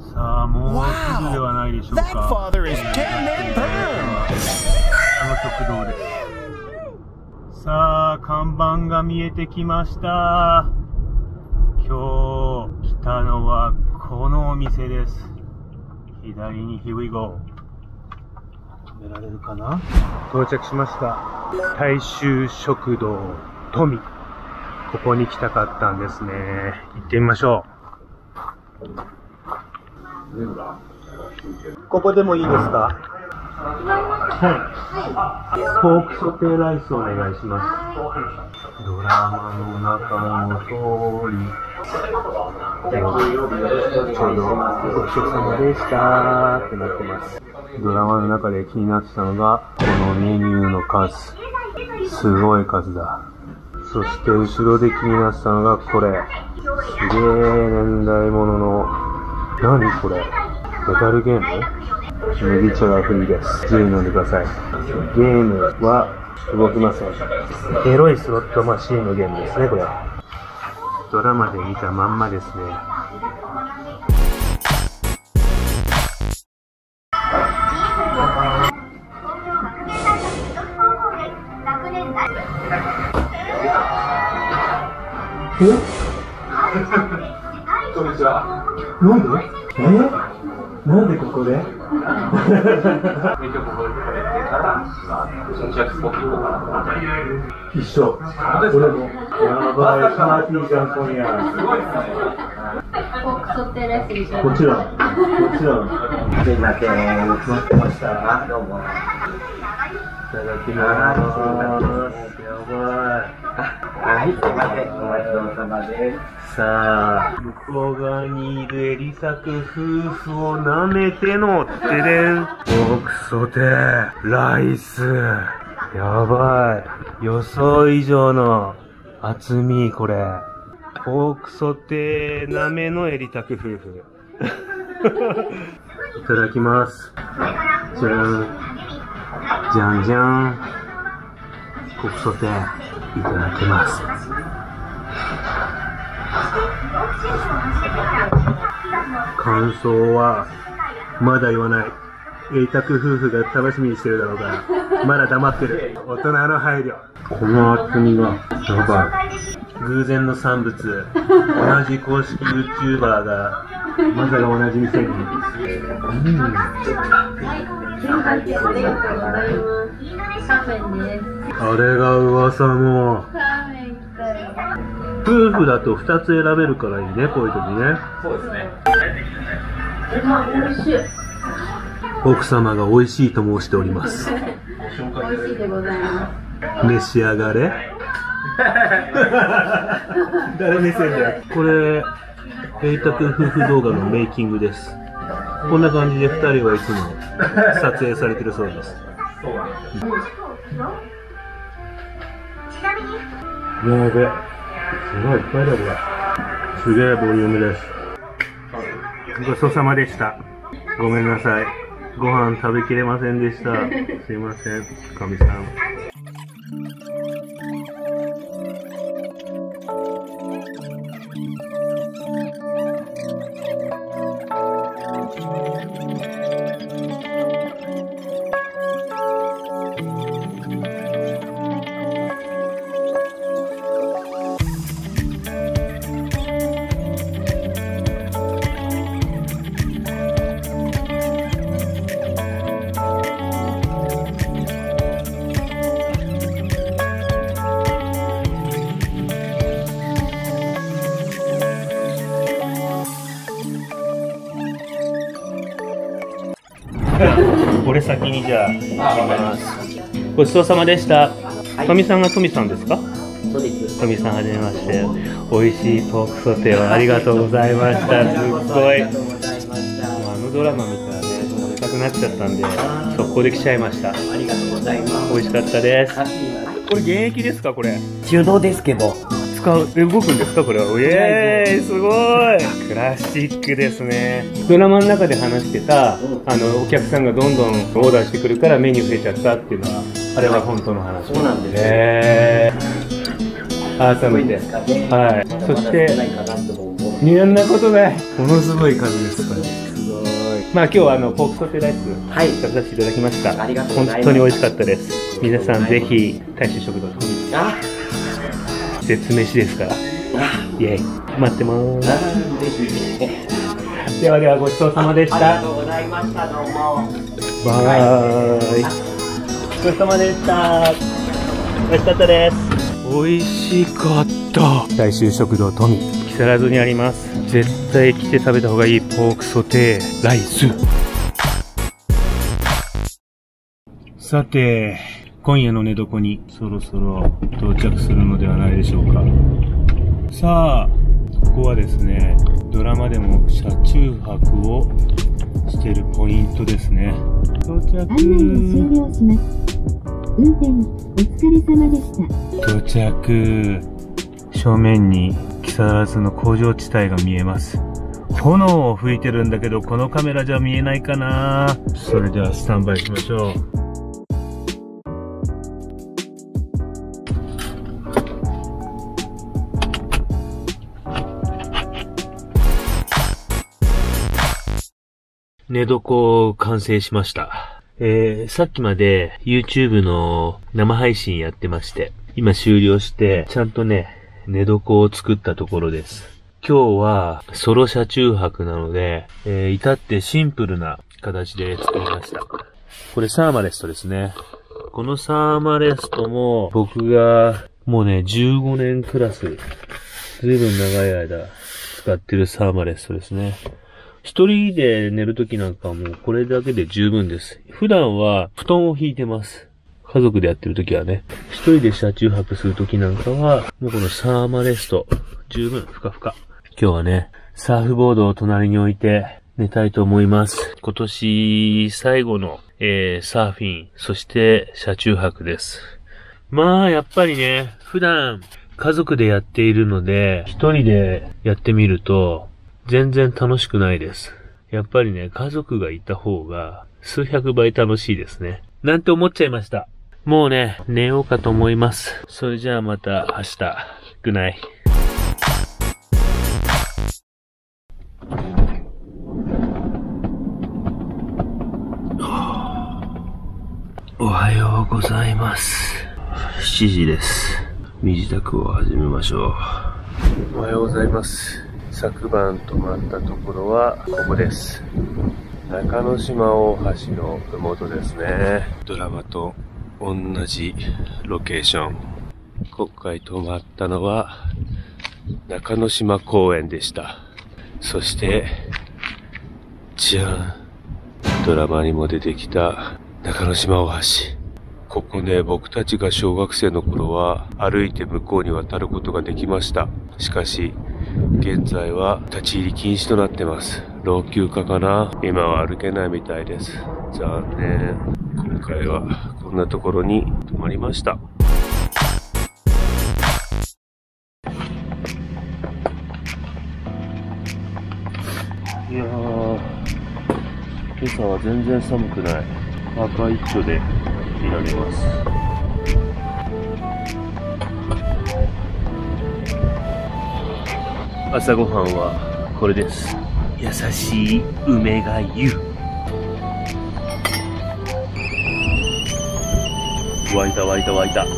さあ、もうすぐではないでしょうか。あの食堂です。さあ、看板が見えてきました。今日来たのはこのお店です。左に Here we go。止められるかな？到着しました。大衆食堂富。ここに来たかったんですね。行ってみましょう。ここでもいいですか？はい。ポークソテーライスお願いします。ドラマの中の通り。ちょうどごちそうさまでしたってなってます。ドラマの中で気になってたのが、このメニューの数。すごい数だ。そして後ろで気になってたのがこれ。すげー年代物の、何これ？メタルゲーム？麦茶がフリーです。注意飲んでください。ゲームは動きません。エロいスロットマシーンのゲームですね、これ。ドラマで見たまんまですね。え？こんにちは。なんで？なんでここで？一緒。俺も。やばい、パーティーじゃん、今夜。もちろん。すいません、待ってました。どうも。いただきます。やばい。はい、すいません、お待ちどうさまです。さあ、向こう側にいるエリサク夫婦を舐めてのてれん。ポークソテー、ライス。やばい。予想以上の厚み、これ。ポークソテー舐めのエリサク夫婦。いただきます。じゃん。じゃんじゃん。ポークソテー、いただきます。感想はまだ言わない。エイタク夫婦が楽しみにしてるだろうから、まだ黙ってる。大人の配慮。この厚みがやばい。偶然の産物。同じ公式 YouTuber がまさか同じ店に。あれが噂の。夫婦だと2つ選べるからいいね、こういう時ね。そうですね。奥様が美味しいと申しております。美味しいでございます。召し上がれ。誰目線だよ。これ、エイタク夫婦動画のメイキングです。こんな感じで2人はいつも撮影されてるそうです。やべ。すごいいっぱいだこれ。すげえボリュームです。ごちそうさまでした。ごめんなさい。ご飯食べきれませんでした。すいません、かみさん。これ先にじゃあ行きます。ごちそうさまでした。トミさんがトミさんですか？そうです。トミさんはじめまして。美味しいポークソテーをありがとうございました。すっごい。あのドラマ見たらね、食べたくなっちゃったんで、速攻で来ちゃいました。ありがとうございます。美味しかったです。これ現役ですかこれ？手動ですけど。動くんですかこれは。イエーイ、すごい。クラシックですね。ドラマの中で話してたお客さんがどんどんオーダーしてくるからメニュー増えちゃったっていうのはあれは本当の話。そうなんです。改めて、はい。そしていろんなことない。ものすごい数です、これ。すごい。まあ今日はポークソテーライス食べさせていただきました。 ありがとうございます。 本当に美味しかったです。皆さんぜひ大衆食堂に絶飯ですから。イエイ、待ってまーす。ではでは、ごちそうさまでした。 ありがとうございました。どうも。 バイ。ごちそうさまでした。美味しかったです。美味しかった。大衆食堂トミ、木更津にあります。絶対来て食べた方がいいポークソテーライス。さて、今夜の寝床にそろそろ到着するのではないでしょうか。さあ、ここはですね、ドラマでも車中泊をしているポイントですね。到着。 案内を終了します。運転お疲れ様でした。 到着。正面に木更津の工場地帯が見えます。炎を吹いてるんだけど、このカメラじゃ見えないかな。それではスタンバイしましょう。寝床完成しました。さっきまで YouTube の生配信やってまして、今終了してちゃんとね、寝床を作ったところです。今日はソロ車中泊なので、至ってシンプルな形で作りました。これサーマレストですね。このサーマレストも僕がもうね、15年クラス、ずいぶん長い間使ってるサーマレストですね。一人で寝るときなんかはもうこれだけで十分です。普段は布団を引いてます。家族でやってるときはね。一人で車中泊するときなんかは、もうこのサーマレスト、十分ふかふか。今日はね、サーフボードを隣に置いて寝たいと思います。今年最後の、サーフィン、そして車中泊です。まあやっぱりね、普段家族でやっているので、一人でやってみると、全然楽しくないです。やっぱりね、家族がいた方が数百倍楽しいですね。なんて思っちゃいました。もうね、寝ようかと思います。それじゃあまた明日。グッナイ。おはようございます。7時です。身支度を始めましょう。おはようございます。昨晩泊まったところはここです。中之島大橋の麓ですね。ドラマと同じロケーション。今回泊まったのは中之島公園でした。そしてじゃん、ドラマにも出てきた中之島大橋。ここね、僕たちが小学生の頃は歩いて向こうに渡ることができました。しかし現在は立ち入り禁止となってます。老朽化かな？今は歩けないみたいです。残念。今回はこんなところに泊まりました。いやー、今朝は全然寒くない。赤一丁で見られます。朝ごはんはこれです。優しい梅がゆ。沸いた沸いた沸いた。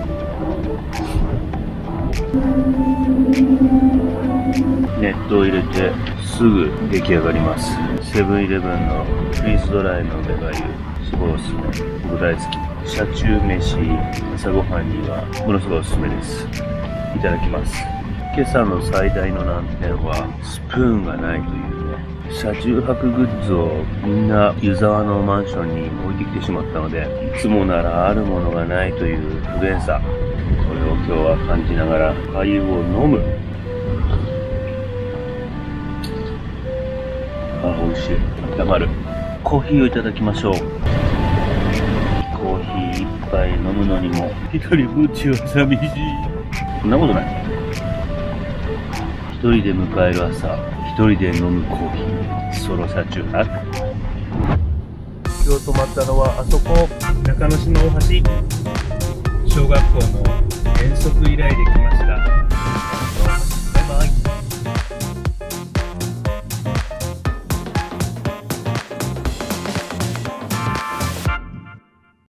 熱湯を入れてすぐ出来上がります。セブンイレブンのフリーズドライの梅がゆ、すごいおすすめ。僕大好き。車中飯、朝ごはんにはものすごいおすすめです。いただきます。今朝の最大の難点はスプーンがないというね。車中泊グッズをみんな湯沢のマンションに置いてきてしまったので、いつもならあるものがないという不便さ、これを今日は感じながら粥を飲む。あ、美味しい。黙る。コーヒーをいただきましょう。コーヒー一杯飲むのにも一人ぼっちは寂しい。そんなことない。一人で迎える朝、一人で飲むコーヒー、ソロ車中泊。今日泊まったのはあそこ、中之島大橋。小学校の遠足以来で来ました。